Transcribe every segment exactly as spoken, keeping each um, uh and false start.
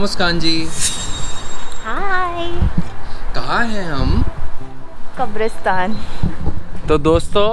मुस्कान जी। हाय। कहाँ हैं हम? कब्रिस्तान। तो दोस्तों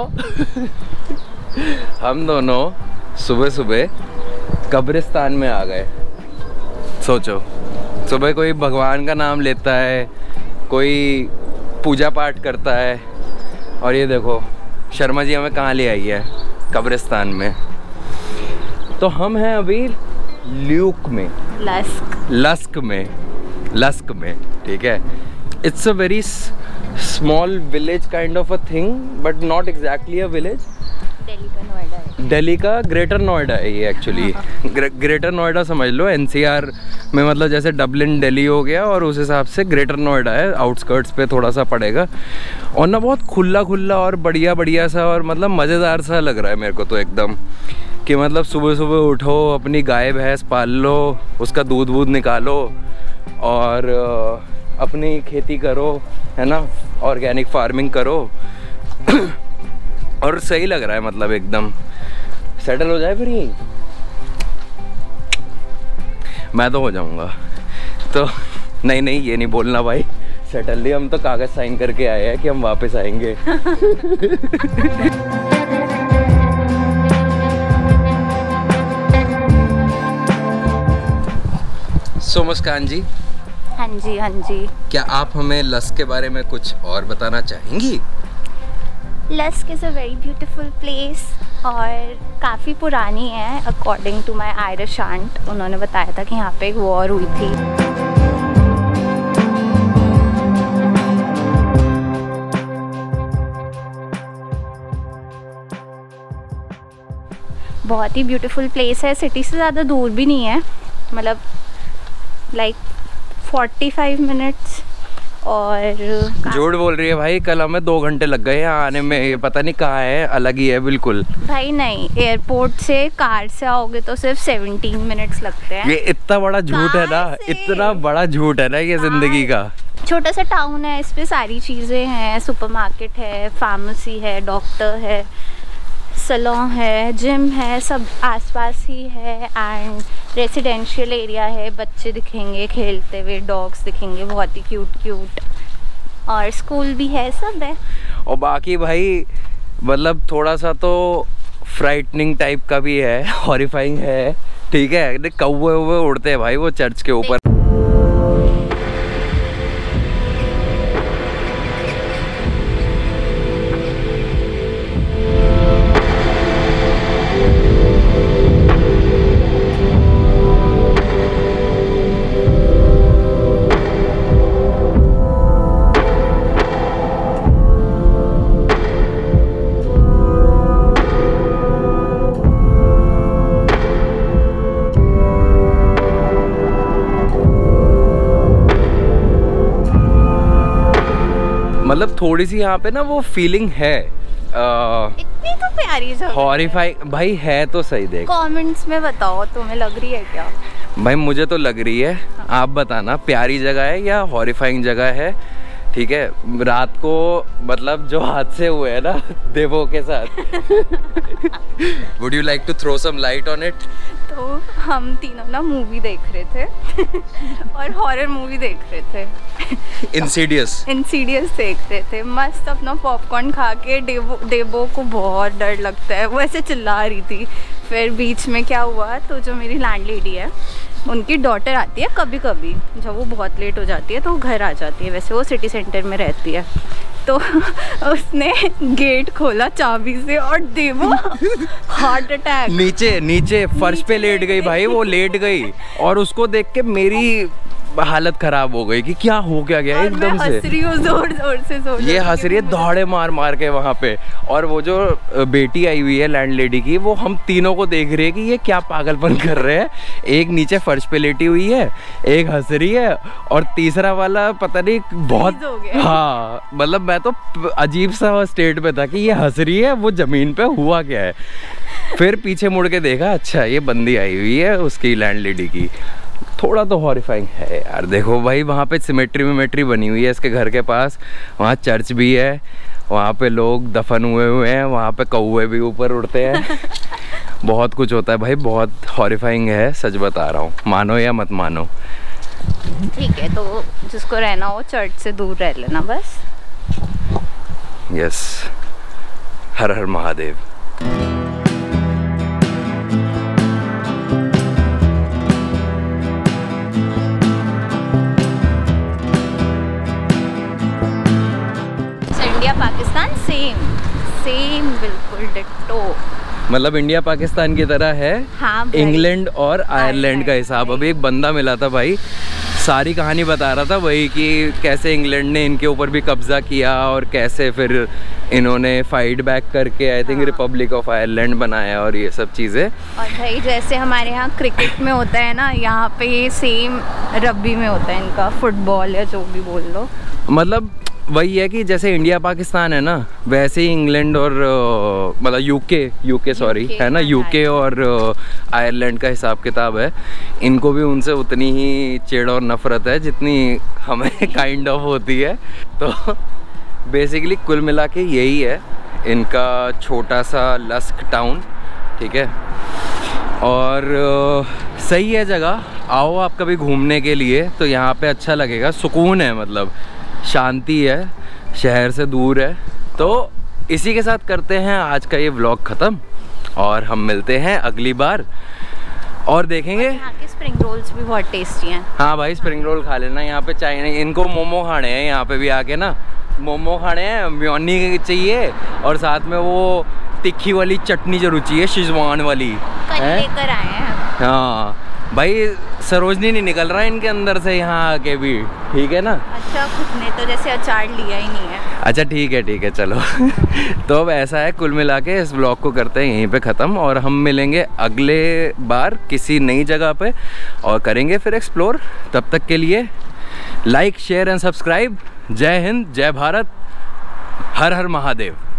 हम दोनों सुबह सुबह कब्रिस्तान में आ गए। सोचो, सुबह कोई भगवान का नाम लेता है, कोई पूजा पाठ करता है, और ये देखो शर्मा जी हमें कहाँ ले आई है, कब्रिस्तान में। तो हम हैं अभी ल्यूक में, लस्क लस्क में लस्क में ठीक है। It's a very small village kind of a thing, but not exactly a village. Delhi का नोएडा है। दिल्ली का ग्रेटर नोएडा है ये एक्चुअली। ग्रे, ग्रेटर नोएडा समझ लो, एनसीआर में, मतलब जैसे डबलिन दिल्ली हो गया, और उस हिसाब से ग्रेटर नोएडा है, आउटस्कर्ट्स पे थोड़ा सा पड़ेगा। और ना बहुत खुला खुला और बढ़िया बढ़िया सा, और मतलब मज़ेदार सा लग रहा है मेरे को तो एकदम, कि मतलब सुबह सुबह उठो, अपनी गाय भैंस पाल लो, उसका दूध वूध निकालो, और अपनी खेती करो, है ना, ऑर्गेनिक फार्मिंग करो। और सही लग रहा है, मतलब एकदम सेटल हो जाए फिर ही मैं तो हो जाऊंगा। तो नहीं नहीं ये नहीं बोलना भाई, सेटल नहीं, हम तो कागज साइन करके आए हैं कि हम वापस आएंगे। सो मुस्कान जी। हाँ जी हाँ जी। क्या आप हमें लस्क के बारे में कुछ और बताना चाहेंगी? Lusk is a very beautiful place और काफ़ी पुरानी है। According to my Irish aunt, उन्होंने बताया था कि यहाँ पे एक वॉर हुई थी। बहुत ही ब्यूटीफुल प्लेस है, सिटी से ज़्यादा दूर भी नहीं है, मतलब लाइक फोर्टी फाइव मिनट्स। और झूठ बोल रही है भाई, कल हमें दो घंटे लग गए यहाँ आने में, ये पता नहीं कहाँ है, अलग ही है बिल्कुल। भाई नहीं, एयरपोर्ट से कार से आओगे तो सिर्फ सेवनटीन मिनट्स लगते हैं। ये इतना बड़ा झूठ है ना, इतना बड़ा झूठ है ना ये जिंदगी का। छोटा सा टाउन है, इस पे सारी चीज़ें हैं, सुपरमार्केट है, फार्मेसी है, डॉक्टर है, सैलून है, जिम है, सब आसपास ही है। एंड रेसिडेंशियल एरिया है, बच्चे दिखेंगे खेलते हुए, डॉग्स दिखेंगे बहुत ही क्यूट क्यूट, और स्कूल भी है, सब है। और बाकी भाई मतलब थोड़ा सा तो फ्राइटनिंग टाइप का भी है, हॉरिफाइंग है, ठीक है। कौवे वौवे उड़ते हैं भाई वो चर्च के ऊपर। मतलब थोड़ी सी यहाँ पे ना वो फीलिंग है, आ, इतनी तो प्यारी जगह, हॉरिफाइंग भाई है तो सही। देख कमेंट्स में बताओ तुम्हें लग रही है क्या? भाई मुझे तो लग रही है, हाँ। आप बताना प्यारी जगह है या हॉरिफाइंग जगह है, ठीक है। रात को मतलब जो हादसे हुए हैं ना देवों के साथ, would you like to throw some light on it? तो हम तीनों ना मूवी देख रहे थे और हॉरर मूवी देख रहे थे। इंसीडियस इंसीडियस देख रहे थे, मस्त अपना पॉपकॉर्न खा के। देवो देवो को बहुत डर लगता है, वो ऐसे चिल्ला रही थी। फिर बीच में क्या हुआ, तो जो मेरी लैंडलेडी है उनकी डॉटर आती है कभी कभी, जब वो बहुत लेट हो जाती है तो वो घर आ जाती है, वैसे वो सिटी सेंटर में रहती है। तो उसने गेट खोला चाबी से और देवो हार्ट अटैक, नीचे नीचे फर्श पे लेट गई भाई, वो लेट गई, और उसको देख के मेरी हालत खराब हो गई कि क्या हो क्या गया एकदम से। हंस रही हूँ जोर जोर से, जोर ये हंस रही है दौड़े मार मार के वहाँ पे। और वो जो बेटी आई हुई है लैंडलेडी की, वो हम तीनों को देख रही है कि ये क्या पागलपन कर रहे हैं। एक नीचे फर्श पे लेटी हुई है, एक हंस रही है, और तीसरा वाला पता नहीं बहुत, हाँ मतलब मैं तो अजीब सा स्टेट में था कि ये हंस रही है, वो जमीन पे हुआ क्या है। फिर पीछे मुड़ के देखा, अच्छा ये बंदी आई हुई है उसकी लैंडलेडी की। थोड़ा तो हॉरिफाइंग है यार। देखो भाई वहाँ पे सिमेट्री विमेट्री बनी हुई है इसके घर के पास, वहाँ चर्च भी है, वहाँ पे लोग दफन हुए हुए हैं, वहाँ पे कौवे भी ऊपर उड़ते हैं। बहुत कुछ होता है भाई, बहुत हॉरिफाइंग है, सच बता रहा हूँ, मानो या मत मानो। ठीक है, तो जिसको रहना हो चर्च से दूर रह लेना बस। यस, हर हर Mahadev. India Pakistan same same बिल्कुल डिट्टो। मतलब इंडिया पाकिस्तान की तरह है। हाँ, इंग्लैंड और आयरलैंड का हिसाब। अभी एक बंदा मिला था भाई, सारी कहानी बता रहा था वही कि कैसे इंग्लैंड ने इनके ऊपर भी कब्जा किया और कैसे फिर इन्होंने फाइट बैक करके I think Republic of Ireland बनाया और ये सब चीज़ें। और भाई जैसे हमारे यहाँ क्रिकेट में होता है ना, यहाँ पे ये सेम रग्बी में होता है इनका, फुटबॉल या जो भी बोल लो। मतलब वही है कि जैसे इंडिया पाकिस्तान है ना, वैसे ही इंग्लैंड और मतलब यूके यूके सॉरी है ना, यूके और आयरलैंड का हिसाब किताब है। इनको भी उनसे उतनी ही चिढ़ और नफरत है जितनी हमें काइंड ऑफ होती है। तो बेसिकली कुल मिला के यही है इनका छोटा सा लस्क टाउन, ठीक है। और सही है जगह, आओ आप कभी घूमने के लिए तो यहाँ पे अच्छा लगेगा, सुकून है, मतलब शांति है, शहर से दूर है। तो इसी के साथ करते हैं आज का ये व्लॉग ख़त्म और हम मिलते हैं अगली बार और देखेंगे। और यहाँ के स्प्रिंग रोल्स भी बहुत टेस्टी हैं। हाँ भाई, स्प्रिंग रोल खा लेना। यहाँ पे चाइनीज, इनको मोमो खाने हैं, यहाँ पे भी आके ना मोमो खाने हैं, म्योनी चाहिए और साथ में वो तिखी वाली चटनी जो रुचि है, शेजवान वाली कल लेकर आए हैं। हाँ भाई, सरोजनी नहीं निकल रहा है इनके अंदर से यहाँ आके भी, ठीक है ना। अच्छा, खुद ने तो जैसे अचार लिया ही नहीं है। अच्छा ठीक है ठीक है चलो। तो अब ऐसा है, कुल मिला के इस ब्लॉग को करते हैं यहीं पे ख़त्म और हम मिलेंगे अगले बार किसी नई जगह पे और करेंगे फिर एक्सप्लोर। तब तक के लिए लाइक शेयर एंड सब्सक्राइब। जय हिंद, जय भारत, हर हर महादेव।